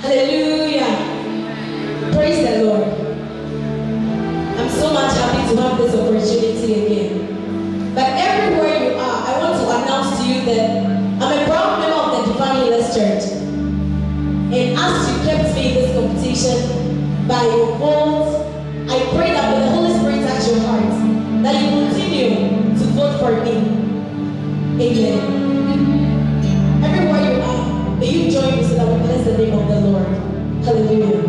Hallelujah. Praise the Lord. I'm so much happy to have this opportunity again. But everywhere you are, I want to announce to you that I'm a proud member of the Divine Healers Church. And as you kept me in this competition by your votes, I pray that when the Holy Spirit touch your heart, that you continue to vote for me. Amen. Everywhere you are, may you join me so that we bless the name of the Lord. Hallelujah.